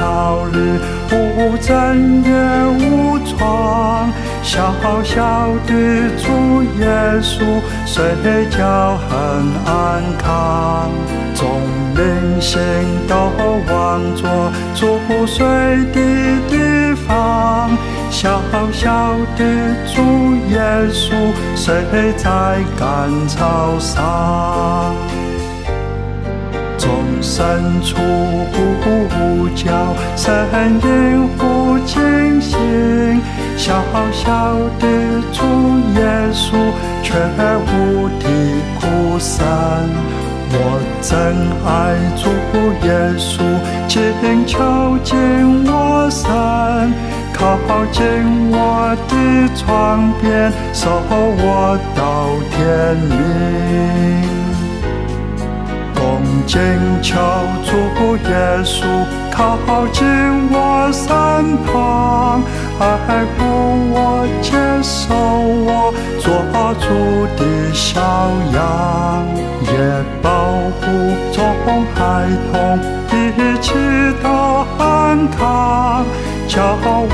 考虑，无争也无闯。小小的主耶稣，睡觉很安康。众灵性都往着主睡的地方。小小的主耶稣，睡在干草上。众生出呼叫，声音忽惊醒。小小的主耶稣，却无的哭声。我真爱主耶稣，请靠近我身，靠近我的床边，守我到天明。恭敬求主耶稣靠近我身旁，爱护我，接受我，做主的小羊，也保护众孩童一起都安康，叫